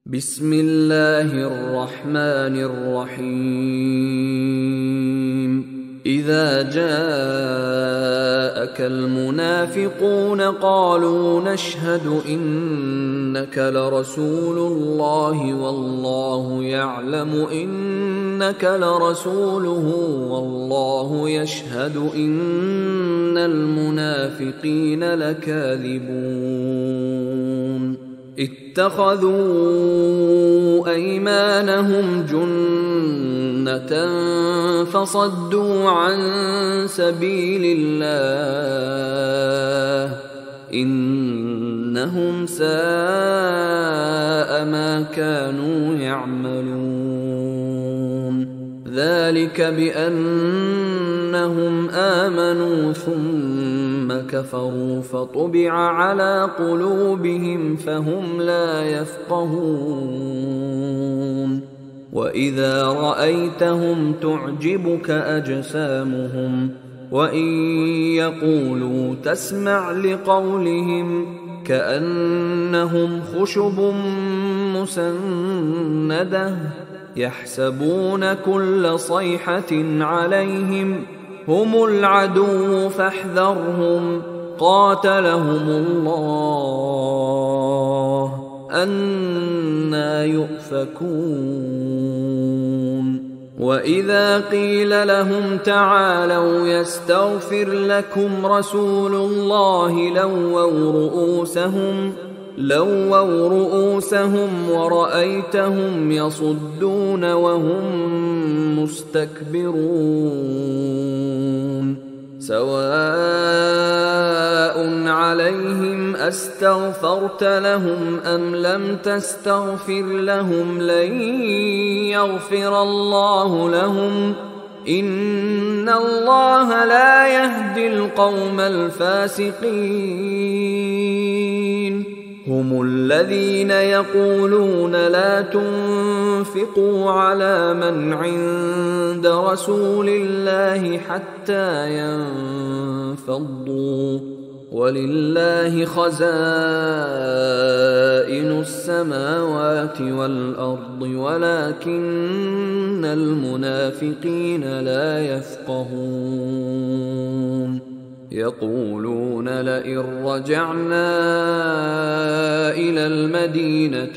بسم الله الرحمن الرحيم إذا جاءك المنافقون قالوا نشهد إنك لرسول الله والله يعلم إنك لرسوله والله يشهد إن المنافقين لكاذبون اتخذوا أيمانهم جنة فصدوا عن سبيل الله إنهم ساء ما كانوا يعملون ذلك بأنهم آمنوا ثم كفروا فطبع على قلوبهم فهم لا يفقهون وإذا رأيتهم تعجبك أجسامهم وإن يقولوا تسمع لقولهم كأنهم خشب مسندة يحسبون كل صيحة عليهم هم العدو فاحذرهم قاتلهم الله أنى يؤفكون وإذا قيل لهم تعالوا يستغفر لكم رسول الله لووا رؤوسهم ورأيتهم يصدون وهم مستكبرون سواء عليهم أستغفرت لهم أم لم تستغفر لهم لن يغفر الله لهم إن الله لا يهدي القوم الفاسقين هم الذين يقولون لا تنفقوا على من عند رسول الله حتى ينفضوا ولله خزائن السماوات والأرض ولكن المنافقين لا يفقهون يقولون لئن رجعنا إلى المدينة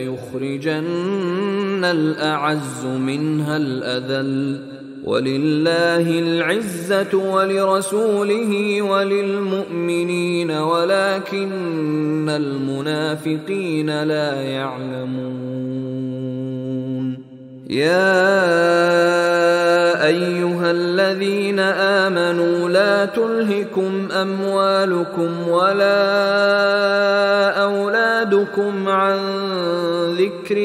ليخرجن الأعز منها الأذل ولله العزة ولرسوله وللمؤمنين ولكن المنافقين لا يعلمون يا أيها الذين آمنوا لا تلهكم أموالكم ولا أولادكم عن ذكر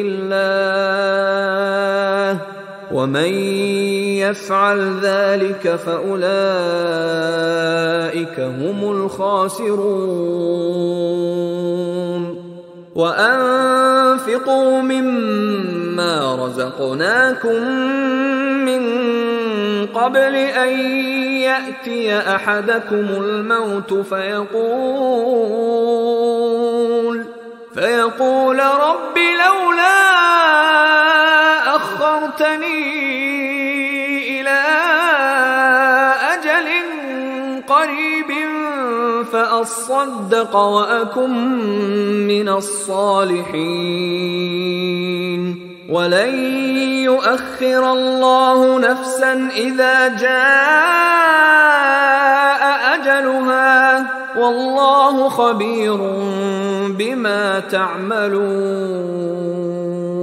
الله ومن يفعل ذلك فأولئك هم الخاسرون وأنفقوا مما رزقناكم من قبل أن يأتي أحدكم الموت فيقول رب لولا أخرتني إلى أجل قريب فأصدق وأكن من الصالحين ولن يؤخر الله نفسا إذا جاء أجلها والله خبير بما تعملون